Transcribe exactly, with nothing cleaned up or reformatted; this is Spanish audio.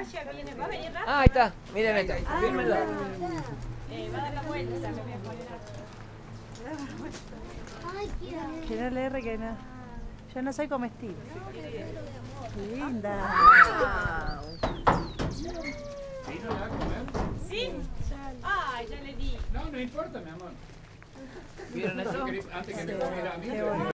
ya viene, va a venir rápido. Ah, ahí está, miren esto. Fírmenlo. Eh, va a dar la vuelta, o sea, me voy a poner a... Que no le erre, que no. Yo no soy comestible. Linda. ¿Sí no la va a comer? ¿Sí? Ah, ya le di. No, no importa, mi amor. ¿Vieron eso? Antes que me comiera a mí.